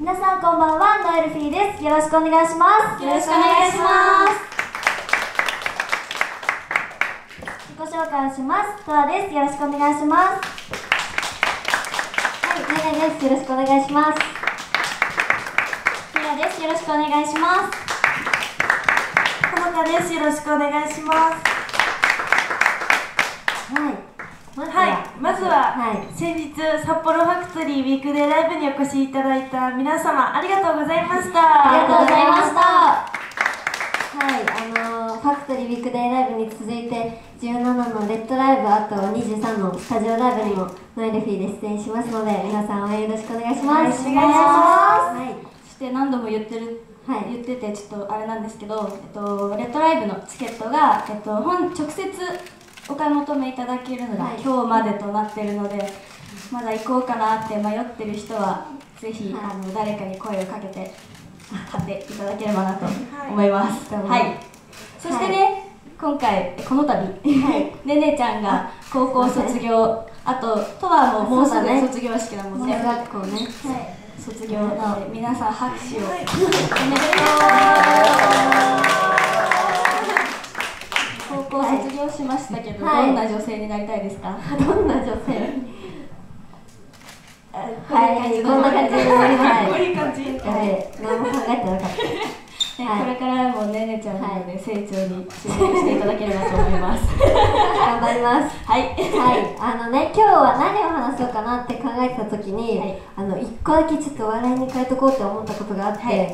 皆さんこんばんは、ノエルフィーです。よろしくお願いします。 よろしくお願いします。 自己紹介をします。トアです。よろしくお願いします。はい、ねねです。よろしくお願いします。 ミラです。よろしくお願いします。 ほのかです。よろしくお願いします。まずは、先日札幌ファクトリーウィークデーライブにお越しいただいた皆様ありがとうございました。 ありがとうございました。はい、ファクトリーウィークデーライブに続いて17のレッドライブ、あと23のスタジオライブにもノエルフィーで出演しますので、皆さん応援よろしくお願いします。 お願いします。 はい、そして何度も言っててちょっとあれなんですけど、レッドライブのチケットが、直接お買い求めいただけるのが今日までとなっているので、まだ行こうかなって迷ってる人はぜひ、誰かに声をかけて買っていただければなと思います。はい、そしてね、今回この度、ねねちゃんが高校卒業、あとトワももうすぐ卒業式だもんね。 中学校ね、 卒業なので皆さん拍手をおめでとう。高校卒業しましたけど、どんな女性になりたいですか？ どんな女性？こんな感じでなります。 こういう感じ。 何も考えてなかった。 これからもねねちゃんので成長に注目していただければと思います。 頑張ります。 はい。 今日は何を話そうかなって考えてた時に、一個だけちょっと笑いに変えとこうって思ったことがあって、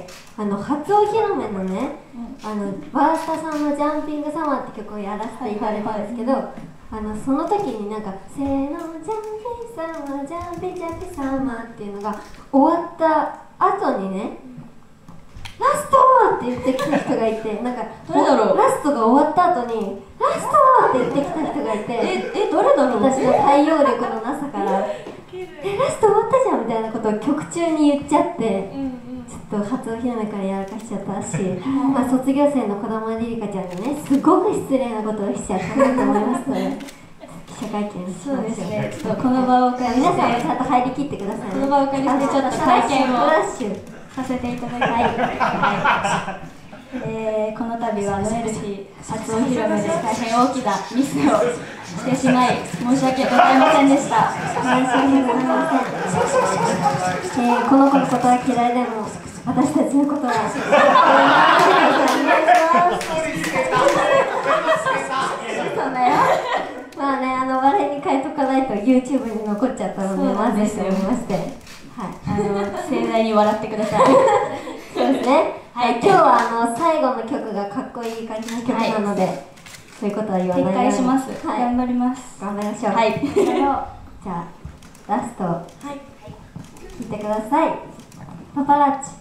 初お披露目のね、バースタさんのジャンピングサマーって曲をやらせていただいたんですけど、その時になんか「せーのジャンピンサマージャンピジャンピサマー」っていうのが終わった後にね、ラストって言ってきた人がいて、なんか誰だろう、 ラストが終わった後にラストって言ってきた人がいて、 どれだろう、 私の対応力のなさからラスト終わったじゃんみたいなことを曲中に言っちゃって、ちょっと初お披露目からやらかしちゃったし、卒業生の児玉りりかちゃんにね、すごく失礼なことをしちゃったなと思いますので、記者会見しましょう。 そうですね、ちょっとこの場をお借りして、 皆さんもちゃんと入りきってくださいね。 この場をお借りしてちょっと会見をフラッシュさせていただきたい。この度はノエルフィー初お披露目で大変大きなミスをしてしまい申し訳ございませんでした。 申し訳ございません。この子のことは嫌いでも私たちのことはまあね、笑いに変えとかないと YouTube に残っちゃったので、まずいと思いまして、 盛大に笑ってください。 そうですね。今日は最後の曲がかっこいい感じの曲なので、そういうことは言わないように。 撤回します。頑張ります。 頑張りましょう。 はい。 じゃあラスト聴いてください。パパラッチ。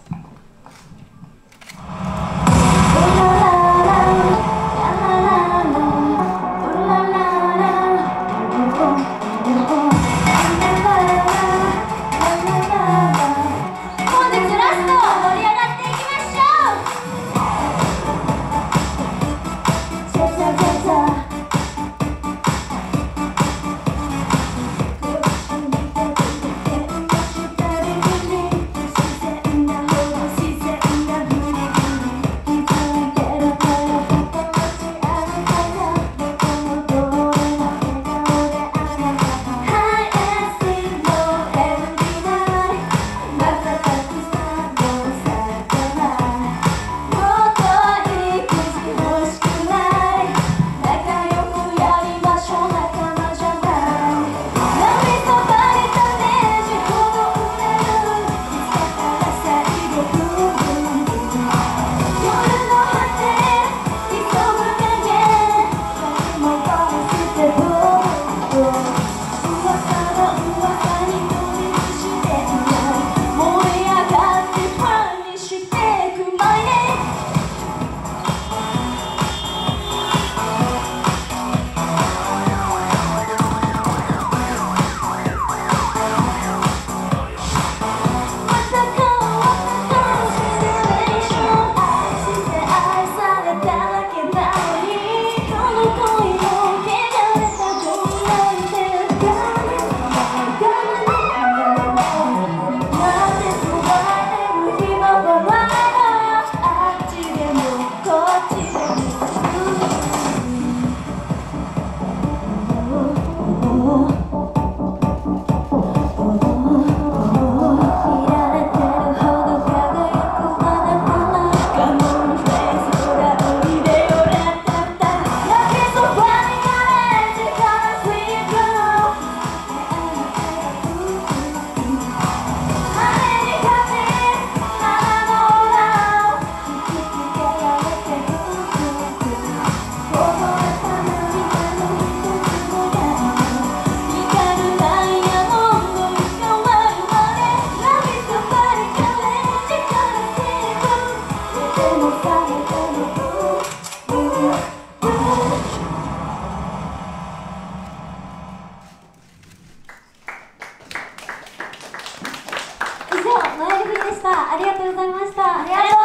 した。ありがとうございました。 ありがとうございました。